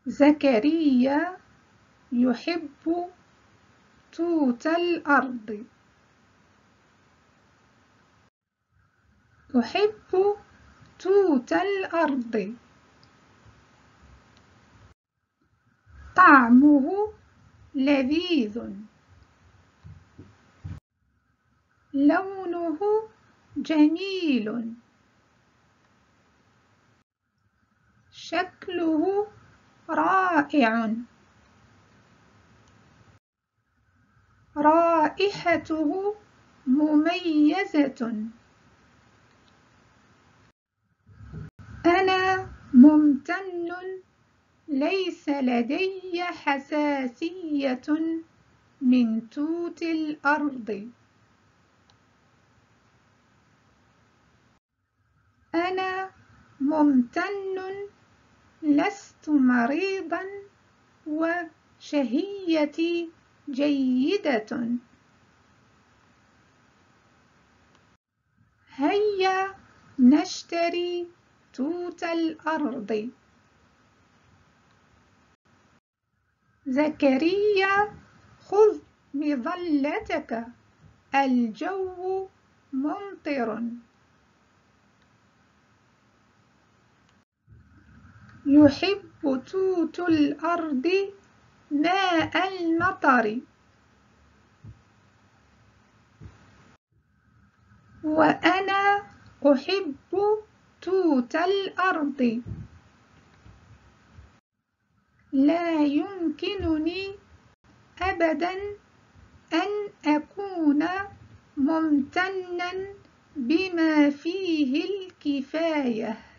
زكريا يحب توت الأرض. أحب توت الأرض. طعمه لذيذ. لونه جميل. شكله رائع. رائحته مميزة. أنا ممتن. ليس لدي حساسية من توت الأرض. أنا ممتن. لست مريضا وشهيتي جيدة. هيا نشتري توت الأرض. زكريا خذ مظلتك. الجو ممطر. يحب توت الأرض ماء المطر. وأنا أحب توت الأرض. لا يمكنني أبداً أن أكون ممتناً بما فيه الكفاية.